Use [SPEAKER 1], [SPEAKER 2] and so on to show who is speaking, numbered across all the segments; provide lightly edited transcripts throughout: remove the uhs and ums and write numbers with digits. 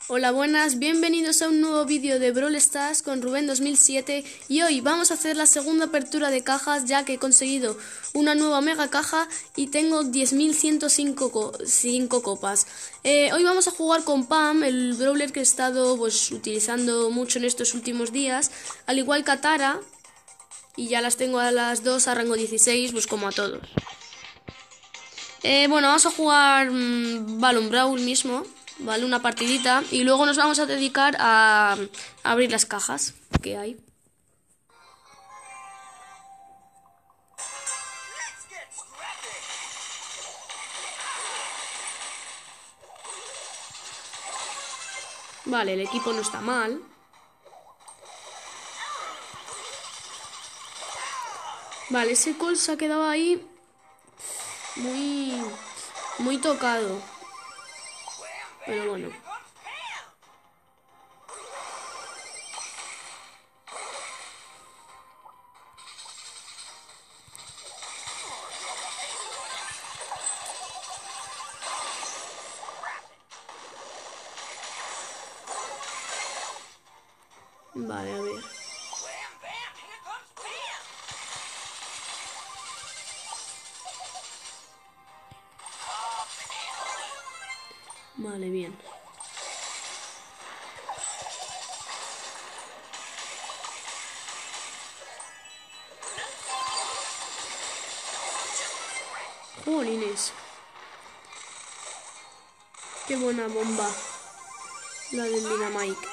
[SPEAKER 1] Hola, buenas, bienvenidos a un nuevo vídeo de Brawl Stars con Rubén 2007 y hoy vamos a hacer la segunda apertura de cajas ya que he conseguido una nueva mega caja y tengo 10.105 copas. Hoy vamos a jugar con Pam, el brawler que he estado utilizando mucho en estos últimos días, al igual que a Tara, y ya las tengo a las dos a rango 16, pues como a todos. Vamos a jugar Balloon Brawl mismo, ¿vale? Una partidita y luego nos vamos a dedicar a abrir las cajas que hay. Vale, el equipo no está mal. Vale, ese Colt se ha quedado ahí muy tocado. Pero bueno. Vale, a ver. Vale, bien. Jolines. Qué buena bomba. La del Dynamite.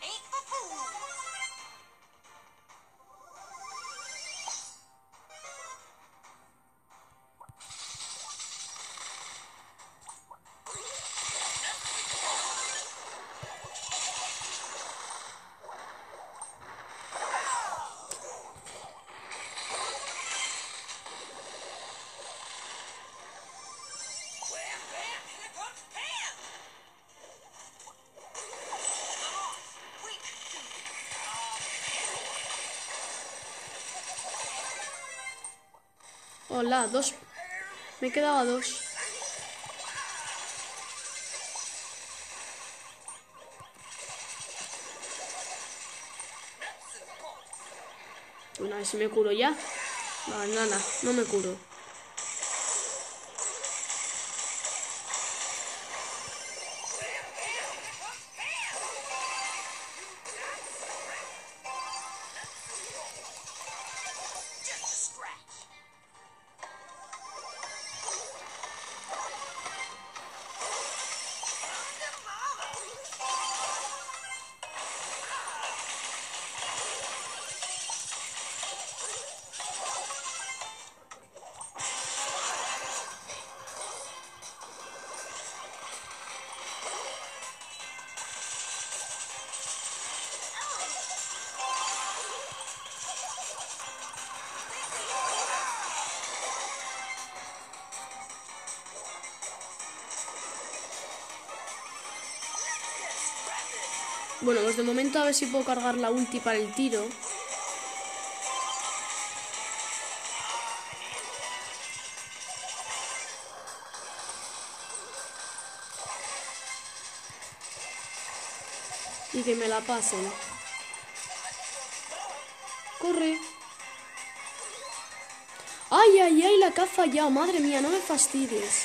[SPEAKER 1] Hola, dos. Me he quedado a dos. Bueno, a ver si me curo ya. Vale, nada, no me curo. Bueno, pues de momento a ver si puedo cargar la ulti para el tiro. Y que me la pasen. Corre. ¡Ay, ay, ay! La que ha fallado. Madre mía, no me fastidies.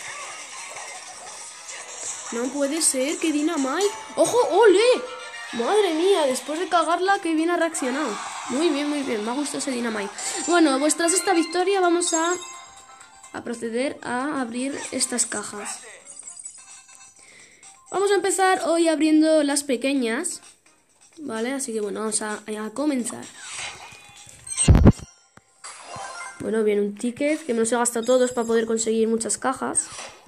[SPEAKER 1] No puede ser, que Dynamite. ¡Ojo, ole! Madre mía, después de cagarla, que bien ha reaccionado. Muy bien, muy bien. Me ha gustado ese Dynamite. Bueno, pues tras esta victoria vamos a proceder a abrir estas cajas. Vamos a empezar hoy abriendo las pequeñas. Vale, así que bueno, vamos a comenzar. Bueno, viene un ticket que me los he gastado todos para poder conseguir muchas cajas.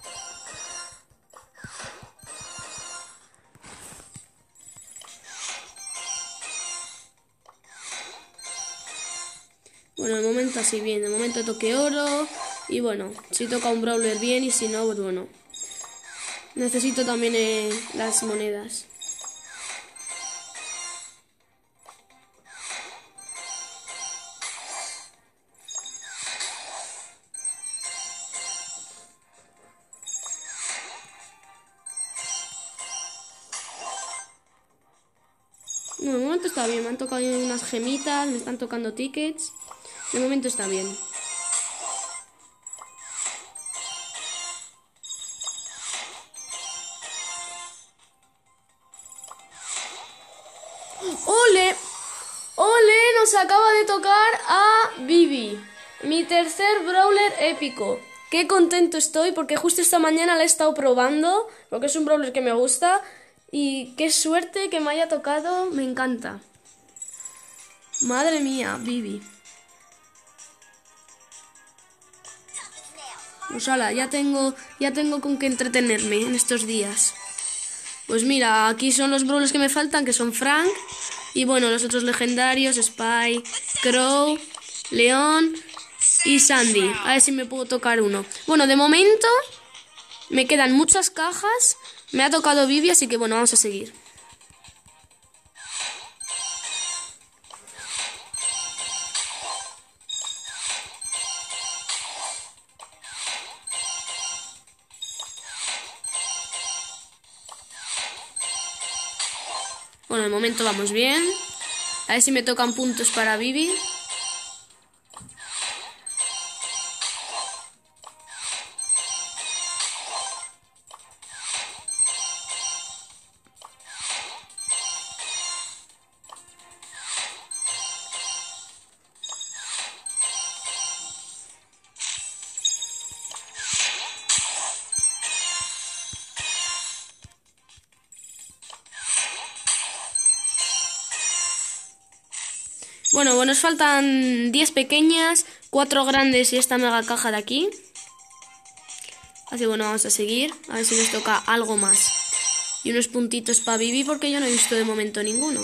[SPEAKER 1] Bueno, de momento así bien, de momento toque oro. Y bueno, si toca un brawler bien y si no, pues bueno. Necesito también las monedas. No, de momento está bien. Me han tocado unas gemitas, me están tocando tickets. De momento está bien. ¡Ole! ¡Ole! Nos acaba de tocar a Bibi. Mi tercer brawler épico. Qué contento estoy porque justo esta mañana la he estado probando. Porque es un brawler que me gusta. Y qué suerte que me haya tocado. Me encanta. Madre mía, Bibi. Pues ala, ya tengo con qué entretenerme en estos días. Pues mira, aquí son los brawlers que me faltan, que son Frank. Y bueno, los otros legendarios, Spy, Crow, León y Sandy. A ver si me puedo tocar uno. Bueno, de momento me quedan muchas cajas. Me ha tocado Bibi, así que bueno, vamos a seguir. Bueno, de momento vamos bien. A ver si me tocan puntos para Bibi. Bueno, nos faltan 10 pequeñas, 4 grandes y esta mega caja de aquí. Así que bueno, vamos a seguir. A ver si nos toca algo más. Y unos puntitos para Bibi porque yo no he visto de momento ninguno.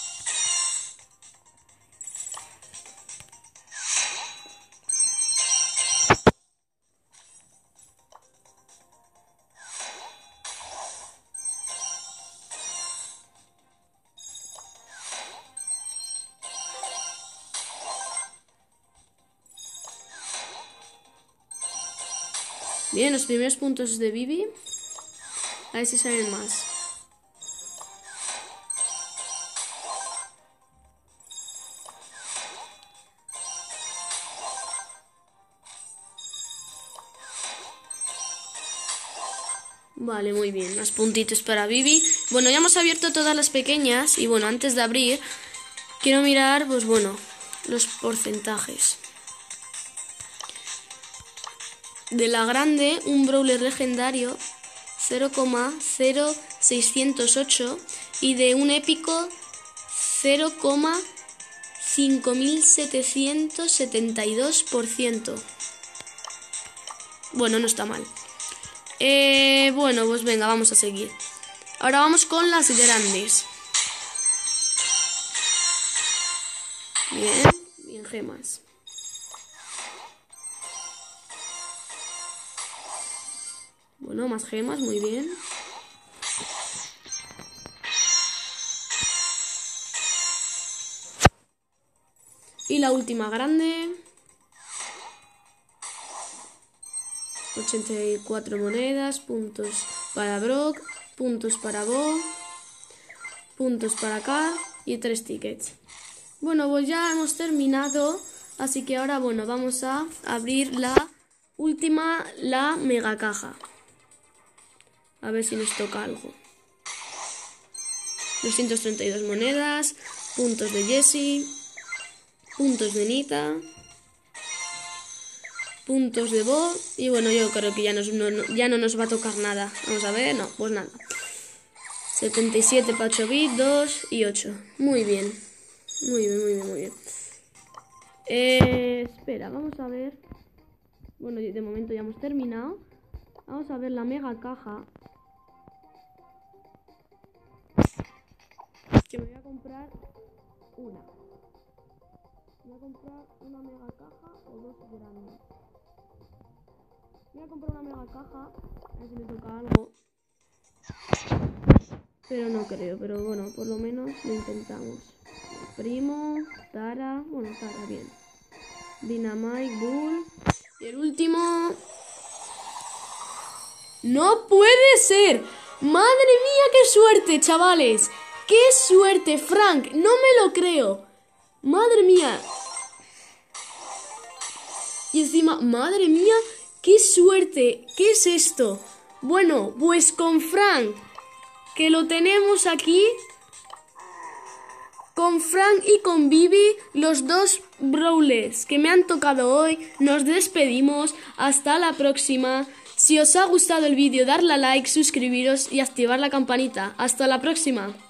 [SPEAKER 1] Bien, los primeros puntos de Bibi. A ver si salen más. Vale, muy bien. Más puntitos para Bibi. Bueno, ya hemos abierto todas las pequeñas. Y bueno, antes de abrir, quiero mirar, pues bueno, los porcentajes. De la grande, un brawler legendario 0,0608 y de un épico 0,5772%. Bueno, no está mal. Bueno, pues venga, vamos a seguir. Ahora vamos con las grandes. Bien, bien gemas. Bueno, más gemas, muy bien. Y la última grande. 84 monedas, puntos para Brock, puntos para Bo, puntos para Carl y 3 tickets. Bueno, pues ya hemos terminado, así que ahora, bueno, vamos a abrir la última, la mega caja. A ver si nos toca algo. 232 monedas, puntos de Jessie, puntos de Nita, puntos de Bo. Y bueno, yo creo que ya no nos va a tocar nada. Vamos a ver, no, pues nada. 77 para 8 bits, 2 y 8. Muy bien. Muy bien, muy bien, muy bien. Espera, vamos a ver. Bueno, de momento ya hemos terminado. Vamos a ver la mega caja. Que me voy a comprar una. Me voy a comprar una mega caja o 2 grandes. Me voy a comprar una mega caja. A ver si me toca algo. Pero no creo, pero bueno, por lo menos lo intentamos. Primo, Tara, bueno, Tara, bien. Dynamite, Bull. Y el último... ¡No puede ser! ¡Madre mía, qué suerte, chavales! ¡Qué suerte, Frank! No me lo creo. Madre mía. Y encima, madre mía, qué suerte. ¿Qué es esto? Bueno, pues con Frank, que lo tenemos aquí. Con Frank y con Bibi, los dos brawlers que me han tocado hoy, nos despedimos. Hasta la próxima. Si os ha gustado el vídeo, darle a like, suscribiros y activar la campanita. Hasta la próxima.